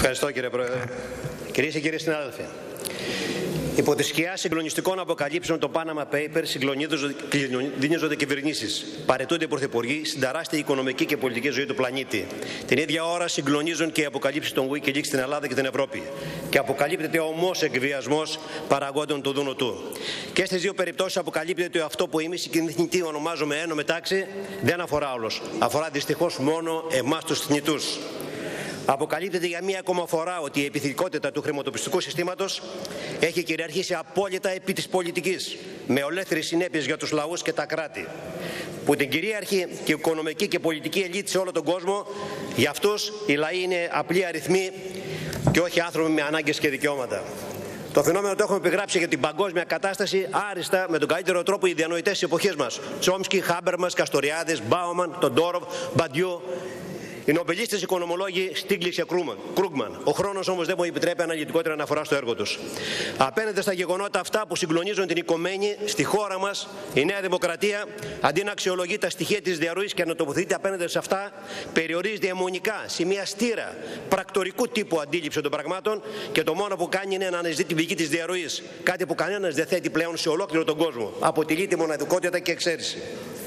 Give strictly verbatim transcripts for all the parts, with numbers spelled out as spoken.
Ευχαριστώ, κύριε Πρόεδρε. Κυρίες και κύριοι συνάδελφοι, υπό τη σκιά συγκλονιστικών αποκαλύψεων των Panama Papers συγκλονίζονται κυβερνήσεις, παραιτούνται πρωθυπουργοί στην τεράστια οικονομική και πολιτική ζωή του πλανήτη. Την ίδια ώρα συγκλονίζουν και οι αποκαλύψεις των Wikileaks στην Ελλάδα και την Ευρώπη. Και αποκαλύπτεται ομός εκβιασμός παραγόντων του Δούνου του. Και στις δύο περιπτώσεις αποκαλύπτεται ότι αυτό που εμείς οι κινητοί ονομάζουμε ένωμη τάξη δεν αφορά όλους. Αφορά δυστυχώς μόνο εμάς τους θνητούς. Αποκαλύπτεται για μία ακόμα φορά ότι η επιθετικότητα του χρηματοπιστικού συστήματος έχει κυριαρχήσει απόλυτα επί της πολιτικής, με ολέθριες συνέπειες για τους λαούς και τα κράτη. Που την κυρίαρχη και οικονομική και πολιτική ελίτ σε όλο τον κόσμο, για αυτούς οι λαοί είναι απλοί αριθμοί και όχι άνθρωποι με ανάγκες και δικαιώματα. Το φαινόμενο το έχουμε επιγράψει για την παγκόσμια κατάσταση άριστα με τον καλύτερο τρόπο οι διανοητές της εποχής μας. Τσόμσκι, Χάμπερμας, Καστοριάδης, Μπάουμαν, Τοντόροβ, Μπαντιού. Οι νομπελίστες οικονομολόγοι Στίγκλιτς και Κρούγκμαν. Ο χρόνος όμως δεν μου επιτρέπει αναλυτικότερα αναφορά στο έργο τους. Απέναντι στα γεγονότα αυτά που συγκλονίζουν την οικομένη στη χώρα μας, η Νέα Δημοκρατία, αντί να αξιολογεί τα στοιχεία της διαρροής και να τοποθετείται απέναντι σε αυτά, περιορίζεται αιμονικά σε μια στήρα πρακτορικού τύπου αντίληψη των πραγμάτων και το μόνο που κάνει είναι να αναζητεί την πηγή της διαρροής. Κάτι που κανένας δεν θέτει πλέον σε ολόκληρο τον κόσμο. Αποτελεί τη μοναδικότητα και εξαίρεση.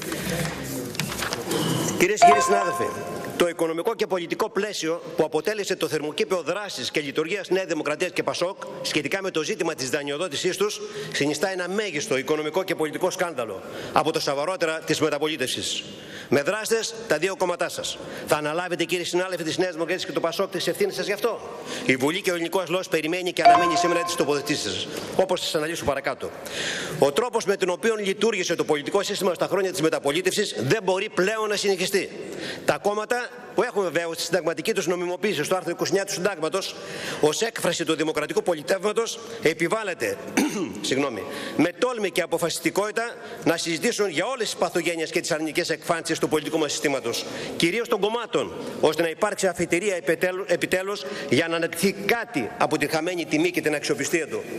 Κυρίες και κύριοι συνάδελφοι, το οικονομικό και πολιτικό πλαίσιο που αποτέλεσε το θερμοκήπιο δράσης και λειτουργίας Νέας Δημοκρατίας και Πασόκ σχετικά με το ζήτημα της δανειοδότησής τους συνιστά ένα μέγιστο οικονομικό και πολιτικό σκάνδαλο από το σοβαρότερα της μεταπολίτευσης. Με δράστες τα δύο κόμματά σας. Θα αναλάβετε, κύριοι συνάδελφοι της Νέας Δημοκρατίας και του Πασόκ, τις ευθύνες σας γι' αυτό? Η Βουλή και ο ελληνικός λαός περιμένει και αναμένει σήμερα τις τοποθετήσεις σας, όπως τις αναλύσω παρακάτω. Ο τρόπος με τον οποίο λειτουργήσε το πολιτικό σύστημα στα χρόνια της μεταπολίτευσης δεν μπορεί πλέον να συνεχιστεί. Τα κόμματα που έχουν βεβαίως τη συνταγματική τους νομιμοποίηση στο άρθρο είκοσι εννέα του Συντάγματος ως έκφραση του δημοκρατικού πολιτεύματος επιβάλλεται συγγνώμη, με τόλμη και αποφασιστικότητα να συζητήσουν για όλες τις παθογένειες και τις αρνητικές εκφάνσεις του πολιτικού μας συστήματος, κυρίως των κομμάτων, ώστε να υπάρξει αφιτηρία επιτέλους για να αναδειχθεί κάτι από τη χαμένη τιμή και την αξιοπιστία του.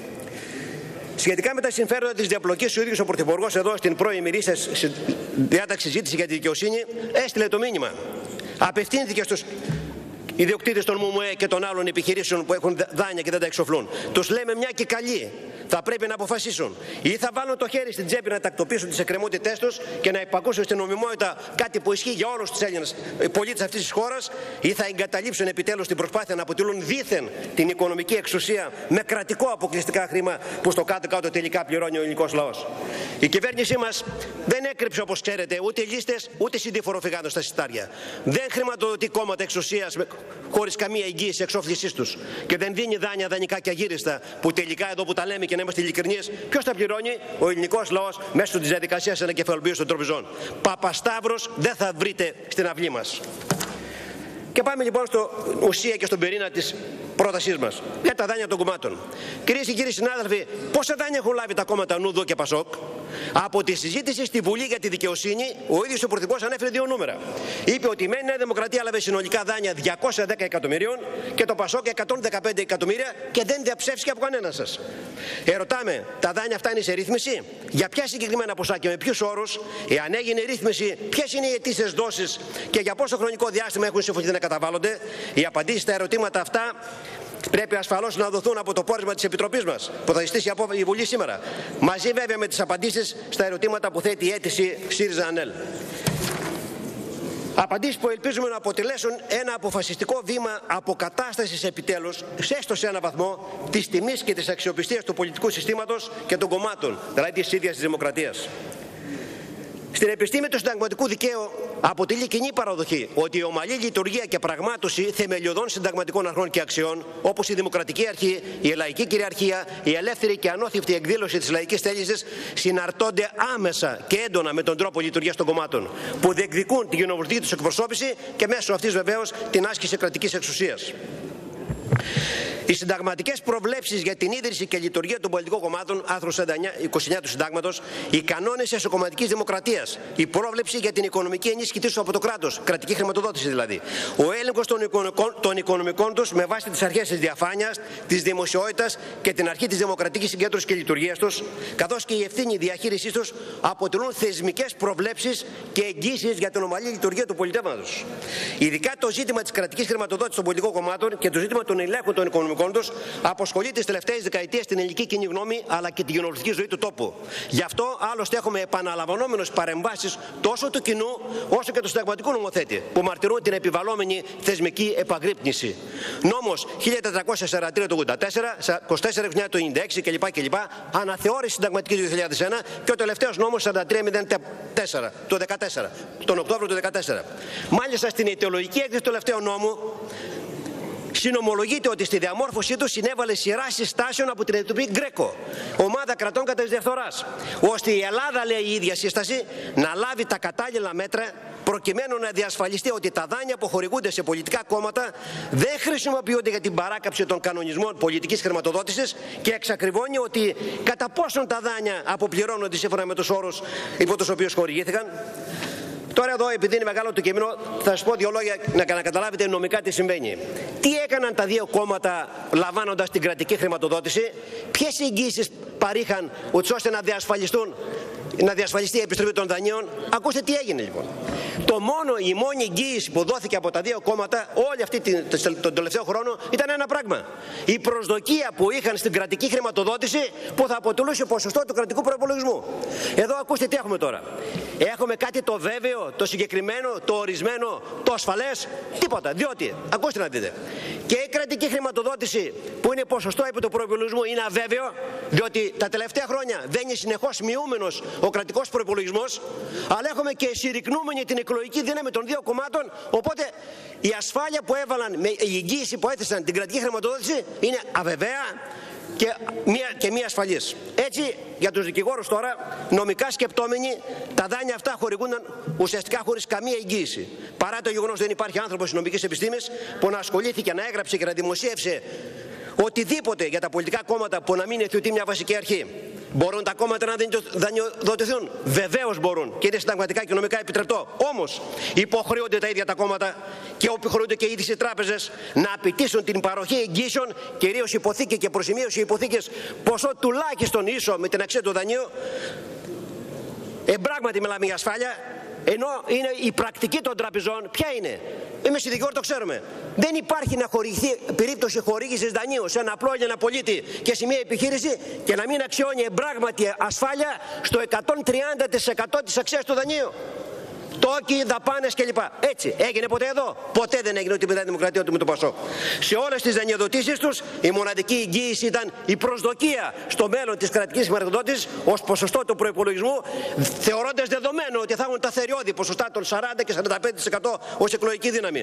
Σχετικά με τα συμφέροντα της διαπλοκής, ο ίδιος ο Πρωθυπουργός εδώ στην πρώιμη διάταξη συζήτηση για τη δικαιοσύνη έστειλε το μήνυμα. Απευθύνθηκε στους ιδιοκτήτες των ΜΟΜΕ και των άλλων επιχειρήσεων που έχουν δάνεια και δεν τα εξοφλούν. Τους λέμε μια και καλή. Θα πρέπει να αποφασίσουν. Ή θα βάλουν το χέρι στην τσέπη να τακτοποιήσουν τις εκκρεμότητές τους και να υπακούσουν στην νομιμότητα, κάτι που ισχύει για όλους τους Έλληνες πολίτες αυτής της χώρας, ή θα εγκαταλείψουν επιτέλους την προσπάθεια να αποτελούν δήθεν την οικονομική εξουσία με κρατικό αποκλειστικά χρήμα που στο κάτω-κάτω τελικά πληρώνει ο ελληνικός λαός. Η κυβέρνησή μας δεν έκρυψε, όπως ξέρετε, ούτε λίστες ούτε συντηφοροφυγάδες στα σιτάρια. Δεν χρηματοδοτεί κόμματα εξουσίας χωρίς καμία εγγύηση εξόφλησής τους. Και δεν δίνει δάνεια δανεικά και αγύριστα που τελικά εδώ που τα λέμε και να είμαστε ειλικρινείς, ποιος τα πληρώνει? Ο ελληνικός λαός μέσω της διαδικασίας ανακεφαλαιοποίησης των τραπεζών. Παπασταύρος δεν θα βρείτε στην αυλή μας. Και πάμε λοιπόν στην ουσία και στον πυρήνα της πρότασής μας για τα δάνεια των κομμάτων. Κυρίες και κύριοι συνάδελφοι, πόσα δάνεια έχουν λάβει τα κόμματα Νουδό και Πασόκ? Από τη συζήτηση στη Βουλή για τη δικαιοσύνη, ο ίδιος ο Πρωθυπουργός ανέφερε δύο νούμερα. Είπε ότι η Νέα Δημοκρατία έλαβε συνολικά δάνεια διακόσια δέκα εκατομμυρίων και το Πασόκ εκατόν δεκαπέντε εκατομμύρια και δεν διαψεύστηκε από κανέναν σας. Ερωτάμε, τα δάνεια αυτά είναι σε ρύθμιση? Για ποια συγκεκριμένα ποσά και με ποιους όρους? Εάν έγινε ρύθμιση, ποιες είναι οι αιτήσεις δόσεις και για πόσο χρονικό διάστημα έχουν συμφωνηθεί να καταβάλλονται? Οι απαντήσεις στα ερωτήματα αυτά πρέπει ασφαλώς να δοθούν από το πόρισμα της Επιτροπής μας που θα ζητήσει η Βουλή σήμερα. Μαζί βέβαια με τις απαντήσεις στα ερωτήματα που θέτει η αίτηση ΣΥΡΙΖΑ-ΑΝΕΛ. Απαντήσεις που ελπίζουμε να αποτελέσουν ένα αποφασιστικό βήμα αποκατάστασης επιτέλους, έστω σε έναν βαθμό, της τιμής και της αξιοπιστίας του πολιτικού συστήματος και των κομμάτων, δηλαδή της ίδιας της δημοκρατίας. Στην επιστήμη του συνταγματικού δικαίου αποτελεί κοινή παραδοχή ότι η ομαλή λειτουργία και πραγμάτωση θεμελιωδών συνταγματικών αρχών και αξιών, όπως η δημοκρατική αρχή, η λαϊκή κυριαρχία, η ελεύθερη και ανώθευτη εκδήλωση της λαϊκής θέλησης, συναρτώνται άμεσα και έντονα με τον τρόπο λειτουργίας των κομμάτων, που διεκδικούν την κοινοβουλευτική τους εκπροσώπηση και μέσω αυτής βεβαίως την άσκηση κρατικής εξουσίας. Οι συνταγματικές προβλέψεις για την ίδρυση και λειτουργία των πολιτικών κομμάτων, άρθρο είκοσι εννέα του Συντάγματος, οι κανόνες εσωκομματικής δημοκρατίας, η πρόβλεψη για την οικονομική ενίσχυση τους από το κράτος, κρατική χρηματοδότηση δηλαδή, ο έλεγχος των οικονομικών, των οικονομικών τους με βάση τις αρχές της διαφάνειας, της δημοσιότητας και την αρχή της δημοκρατικής συγκέντρωσης και λειτουργίας τους, καθώς και η ευθύνη διαχείρισής τους, αποτελούν θεσμικές προβλέψεις και εγγύσεις για την ομαλή λειτουργία του πολιτεύματος. Ειδικά το ζήτημα της κρατικής χρηματοδότησης των πολιτικών κομμάτων και το ζήτημα των ελέγχων των οικονομικών τους αποσχολεί τις τελευταίες δεκαετίες την ελληνική κοινή γνώμη αλλά και την κοινοβουλευτική ζωή του τόπου. Γι' αυτό άλλωστε έχουμε επαναλαμβανόμενες παρεμβάσεις τόσο του κοινού όσο και του συνταγματικού νομοθέτη που μαρτυρούν την επιβαλλόμενη θεσμική επαγρύπνηση. Νόμος χίλια τετρακόσια σαράντα τρία του ογδόντα τέσσερα, είκοσι τέσσερα του ενενήντα έξι κλπ. κλπ. Αναθεώρηση συνταγματική του δύο χιλιάδες ένα και ο τελευταίος νόμος σαράντα τρία μηδέν τέσσερα του δεκατέσσερα, τον Οκτώβριο του δεκατέσσερα. Μάλιστα στην αιτιολογική έκθεση του τελευταίου νόμου συνομολογείται ότι στη διαμόρφωσή του συνέβαλε σειρά συστάσεων από την Επιτροπή Γκρέκο, ομάδα κρατών κατά της διαφθοράς, ώστε η Ελλάδα, λέει η ίδια σύσταση, να λάβει τα κατάλληλα μέτρα προκειμένου να διασφαλιστεί ότι τα δάνεια που χορηγούνται σε πολιτικά κόμματα δεν χρησιμοποιούνται για την παράκαμψη των κανονισμών πολιτικής χρηματοδότησης και εξακριβώνει ότι κατά πόσον τα δάνεια αποπληρώνονται σύμφωνα με τους όρους υπό τους οποίους χορηγήθηκαν. Τώρα εδώ, επειδή είναι μεγάλο το κείμενο, θα σας πω δύο λόγια να καταλάβετε νομικά τι συμβαίνει. Τι έκαναν τα δύο κόμματα λαμβάνοντας την κρατική χρηματοδότηση, ποιες εγγύησεις παρήχαν ούτως ώστε να διασφαλιστούν, να διασφαλιστεί η επιστροφή των δανείων. Ακούστε τι έγινε λοιπόν. Το μόνο, η μόνη εγγύηση που δόθηκε από τα δύο κόμματα όλη αυτή την, τον τελευταίο χρόνο ήταν ένα πράγμα. Η προσδοκία που είχαν στην κρατική χρηματοδότηση που θα αποτελούσε ποσοστό του κρατικού προϋπολογισμού. Εδώ ακούστε τι έχουμε τώρα. Έχουμε κάτι το βέβαιο, το συγκεκριμένο, το ορισμένο, το ασφαλές, τίποτα. Διότι, ακούστε να δείτε, και η κρατική χρηματοδότηση που είναι ποσοστό επί του προϋπολογισμού είναι αβέβαιο, διότι τα τελευταία χρόνια δεν είναι συνεχώς μειούμενος ο κρατικός προϋπολογισμός, αλλά έχουμε και συρρυκνούμενη την εκλογική δύναμη των δύο κομμάτων, οπότε η ασφάλεια που έβαλαν, η εγγύηση που έθεσαν την κρατική χρηματοδότηση είναι αβεβαία και μία, και μία ασφαλής. Έτσι, για τους δικηγόρους τώρα, νομικά σκεπτόμενοι, τα δάνεια αυτά χορηγούνταν ουσιαστικά χωρίς καμία εγγύηση. Παρά το γεγονός ότι δεν υπάρχει άνθρωπος στις νομικές επιστήμες που να ασχολήθηκε, να έγραψε και να δημοσίευσε οτιδήποτε για τα πολιτικά κόμματα που να μην εθιωτεί μια βασική αρχή. Μπορούν τα κόμματα να δανειοδοτηθούν? Βεβαίως μπορούν και είναι συνταγματικά και νομικά επιτρεπτό. Όμως υποχρεούνται τα ίδια τα κόμματα και υποχρεούνται και οι ίδιες οι τράπεζες να απαιτήσουν την παροχή εγγύσεων, κυρίως υποθήκη και προσημείωση υποθήκες, ποσό τουλάχιστον ίσο με την αξία του δανείου. Εμπράγματι μιλάμε για ασφάλεια, ενώ είναι η πρακτική των τραπεζών. Ποια είναι? Εμείς οι δικηγόροι το ξέρουμε. Δεν υπάρχει να χορηγηθεί περίπτωση χορήγησης δανείου σε ένα απλό Έλληνα πολίτη και σε μια επιχείρηση και να μην αξιώνει εμπράγματη ασφάλεια στο εκατόν τριάντα τοις εκατό της αξίας του δανείου. Τόκοι, δαπάνες κλπ. Έτσι έγινε ποτέ εδώ? Ποτέ δεν έγινε ούτε με τη Δημοκρατία ούτε με το Πασόκ. Σε όλες τις δανειοδοτήσεις τους η μοναδική εγγύηση ήταν η προσδοκία στο μέλλον της κρατικής χρηματοδότησης ως ποσοστό του προϋπολογισμού, θεωρώντας δεδομένο ότι θα έχουν τα θεριώδη ποσοστά των σαράντα και σαράντα πέντε τοις εκατό ως εκλογική δύναμη.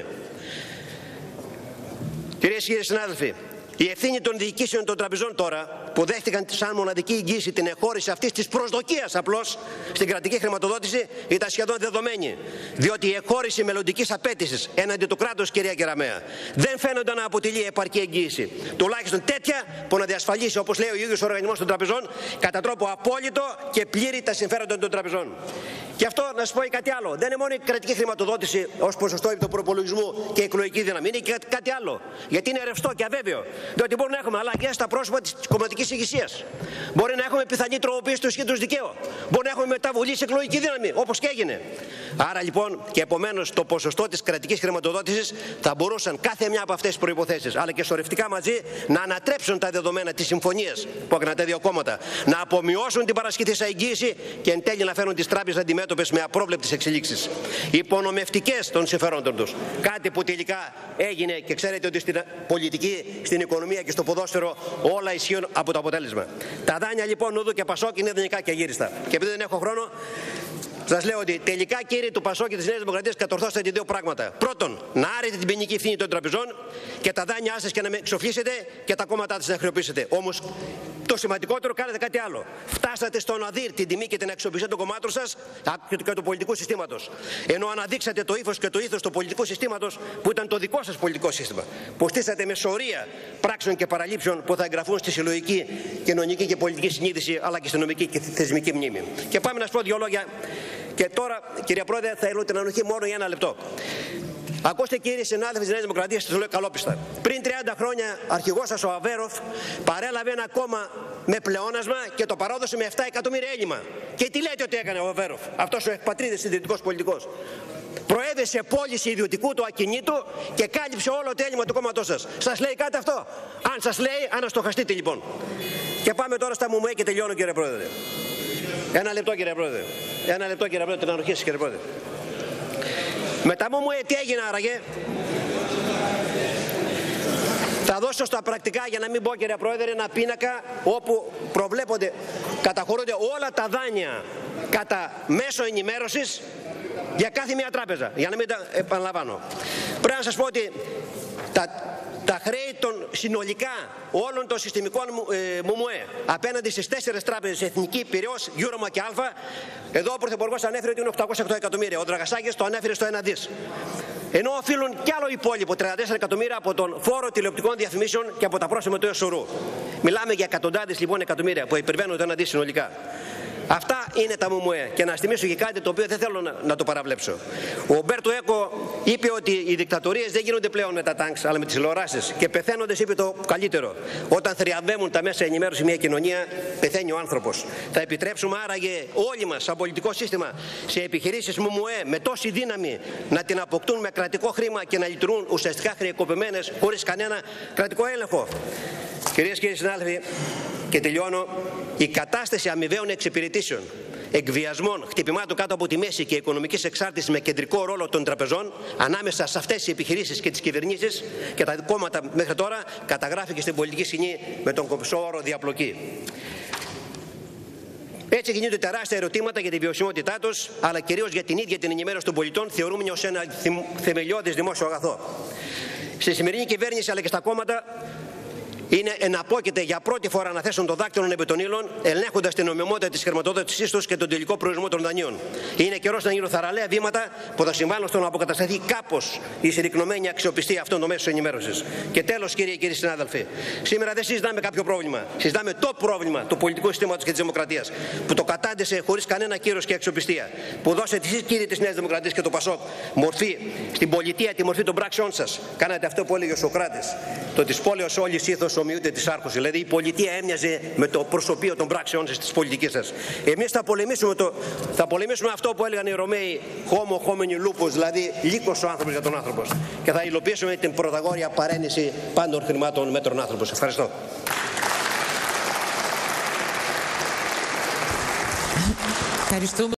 Κυρίες και κύριοι συνάδελφοι, η ευθύνη των διοικήσεων των τραπεζών τώρα, που δέχτηκαν σαν μοναδική εγγύηση την εχώρηση αυτής της προσδοκίας απλώς στην κρατική χρηματοδότηση, ήταν σχεδόν δεδομένη. Διότι η εχώρηση μελλοντικής απέτησης έναντι του κράτους, κυρία Κεραμέα, δεν φαίνονται να αποτελεί επαρκή εγγύηση. Τουλάχιστον τέτοια που να διασφαλίσει, όπως λέει ο ίδιος ο οργανισμός των τραπεζών, κατά τρόπο απόλυτο και πλήρη τα συμφέροντα των τραπεζών. Και αυτό να σας πω κάτι άλλο. Δεν είναι μόνο η κρατική χρηματοδότηση ως ποσοστό επί του προπολογισμού και η εκλογική δύναμη. Είναι και κάτι άλλο. Γιατί είναι ρευστό και αβέβαιο. Διότι μπορούμε να έχουμε αλλαγές στα πρόσωπα της κομματικής ηγεσίας. Μπορεί να έχουμε πιθανή τροποποίηση του ισχύοντος δικαίου. Μπορεί να έχουμε μεταβολή σε εκλογική δύναμη, όπως και έγινε. Άρα λοιπόν και επομένως το ποσοστό της κρατικής χρηματοδότησης θα μπορούσαν κάθε μια από αυτές τις προϋποθέσεις, αλλά και σωρευτικά μαζί, να ανατρέψουν τα δεδομένα της συμφωνίας που έκαναν τα δύο κόμματα, να απομειώσουν την παρασχηθήσα εγγύηση και εν τέλει να φέρουν τις τράπεζες αντιμέτωπες με απρόβλεπτες εξελίξεις, υπονομευτικές των συμφερόντων τους. Κάτι που τελικά έγινε και ξέρετε ότι στην πολιτική, στην οικονομία και στο ποδόσφαιρο όλα ισχύουν από το αποτέλεσμα. Τα δάνεια λοιπόν Νουδού και Πασόκ είναι ιδανικά και αγύριστα. Και επειδή δεν έχω χρόνο, σας λέω ότι τελικά, κύριοι του Πασόκ και της Νέας Δημοκρατίας, κατορθώσατε δύο πράγματα. Πρώτον, να άρετε την ποινική ευθύνη των τραπεζών και τα δάνειά σας και να με εξοφλήσετε και τα κόμματά σας να χρεωπήσετε. Όμως Το σημαντικότερο, κάνετε κάτι άλλο. Φτάσατε στο να δει την τιμή και την αξιοπιστία των κομμάτων σας και του πολιτικού συστήματος. Ενώ αναδείξατε το ύφος και το ήθος του πολιτικού συστήματος που ήταν το δικό σας πολιτικό σύστημα. Που στήσατε με σωρία πράξεων και παραλήψεων που θα εγγραφούν στη συλλογική, κοινωνική και πολιτική συνείδηση, αλλά και στη νομική και θεσμική μνήμη. Και πάμε να σας πω δύο λόγια. Και τώρα, κυρία Πρόεδρε, θα ήλω την ανοχή μόνο για ένα λεπτό. Ακούστε, κύριοι συνάδελφοι της Νέας Δημοκρατίας, σας το λέω καλόπιστα. Πριν τριάντα χρόνια, αρχηγός σας ο Αβέροφ παρέλαβε ένα κόμμα με πλεόνασμα και το παρόδωσε με επτά εκατομμύρια έλλειμμα. Και τι λέτε ότι έκανε ο Αβέροφ, αυτός ο ευπατρίδης συντηρητικός πολιτικός? Προέβησε πώληση ιδιωτικού του ακινήτου και κάλυψε όλο το έλλειμμα του κόμματός σας. Σας λέει κάτι αυτό? Αν σας λέει, αναστοχαστείτε λοιπόν. Και πάμε τώρα στα μουμουέ και τελειώνω, κύριε Πρόεδρε. Ένα λεπτό, κύριε Πρόεδρε. Ένα λεπτό, κύριε Πρόεδρε, την ανοχή σας, κύριε Πρόεδρε. Μετά μου τι έγινε άραγε? Θα δώσω στα πρακτικά, για να μην πω, κύριε Πρόεδρε, ένα πίνακα όπου προβλέπονται, καταχωρούνται όλα τα δάνεια κατά μέσο ενημέρωσης για κάθε μια τράπεζα, για να μην τα επαναλαμβάνω. Πρέπει να σας πω ότι τα, τα χρέη των συνολικά όλων των συστημικών ε, ΜΟΜΟΕ απέναντι στις τέσσερις τράπεζες, Εθνική, Πειραιώς, Eurobank και Αλφα, εδώ ο Πρωθυπουργός ανέφερε ότι είναι οκτακόσια οκτώ εκατομμύρια, ο Δραγασάκης το ανέφερε στο ένα δις. Ενώ οφείλουν κι άλλο υπόλοιπο τριάντα τέσσερα εκατομμύρια από τον φόρο τηλεοπτικών διαφημίσεων και από τα πρόσημα του ΕΣΟΡΟΥ. Μιλάμε για εκατοντάδες λοιπόν εκατομμύρια που υπερβαίνουν το ένα δις συνολικά. Αυτά είναι τα ΜΟΜΟΕ. Και να θυμίσω και κάτι το οποίο δεν θέλω να, να το παραβλέψω. Ο Ομπέρτο Έκο είπε ότι οι δικτατορίες δεν γίνονται πλέον με τα τάγκς, αλλά με τις τηλεοράσεις. Και πεθαίνοντας είπε το καλύτερο. Όταν θριαμβεύουν τα μέσα ενημέρωση μια κοινωνία, πεθαίνει ο άνθρωπος. Θα επιτρέψουμε άραγε όλοι μας, σαν πολιτικό σύστημα, σε επιχειρήσεις ΜΟΜΟΕ με τόση δύναμη να την αποκτούν με κρατικό χρήμα και να λειτουργούν ουσιαστικά χρεοκοπημένες χωρίς κανένα κρατικό έλεγχο? Κυρίες και κύριοι συνάδελφοι, και τελειώνω, η κατάσταση αμοιβαίων εξυπηρετήσεων, εκβιασμών, χτυπημάτων κάτω από τη μέση και οικονομικής εξάρτησης με κεντρικό ρόλο των τραπεζών ανάμεσα σε αυτές τις επιχειρήσεις και τις κυβερνήσεις και τα κόμματα μέχρι τώρα καταγράφηκε στην πολιτική σκηνή με τον κομψό όρο διαπλοκή. Έτσι γίνονται τεράστια ερωτήματα για τη βιωσιμότητά τους, αλλά κυρίως για την ίδια την ενημέρωση των πολιτών, θεωρούμενη ως ένα θεμελιώδες δημόσιο αγαθό. Στη σημερινή κυβέρνηση αλλά και στα κόμματα είναι εναπόκειται για πρώτη φορά να θέσουν το δάκτυλο επί των ύλων, ελέγχοντας την νομιμότητα της χρηματοδότησής τους και τον τελικό προορισμό των δανείων. Είναι καιρός να γίνουν θαραλέα βήματα που θα συμβάλλουν στο να αποκατασταθεί κάπως η συρρικνωμένη αξιοπιστία αυτών των μέσων ενημέρωσης. Και τέλος, κύριε και κύριοι συνάδελφοι, σήμερα δεν συζητάμε κάποιο πρόβλημα. Συζητάμε το πρόβλημα του πολιτικού συστήματος και της δημοκρατίας, που το κατάντησε χωρίς κανένα κύρος και αξιοπιστία. Που δώσετε εσείς, κύριοι της Νέας Δημοκρατίας και το ΠΑΣΟΚ, μορφή στην πολιτεία, τη μορφή των πράξεών σας. Κάνατε αυτό που έλεγε ο Σωκράτης. Το της πόλεως όλη ήθος ομοιούται της άρχους. Δηλαδή η πολιτεία έμοιαζε με το προσωπείο των πράξεών σας, της πολιτικής σας. Εμείς θα πολεμήσουμε, το, θα πολεμήσουμε αυτό που έλεγαν οι Ρωμαίοι, homo homini lupus, δηλαδή λύκος ο άνθρωπος για τον άνθρωπο. Και θα υλοποιήσουμε την πρωταγόρια παρέννηση πάντων χρημάτων με τον άνθρωπο. Ευχαριστώ. Ευχαριστούμε.